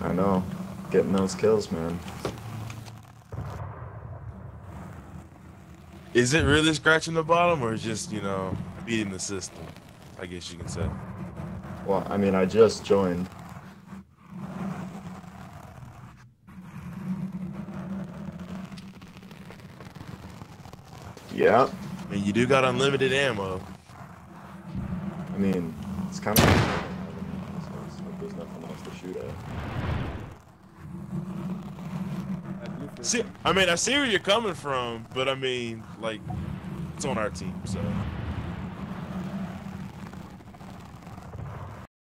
I know. Getting those kills, man. Is it really scratching the bottom, or just, you know, beating the system? I guess you can say. Well, I mean, I just joined. Yeah. I mean, you do got unlimited ammo. I mean, it's kind of like there's nothing else to shoot at. See, I mean, I see where you're coming from, but I mean, like, it's on our team, so.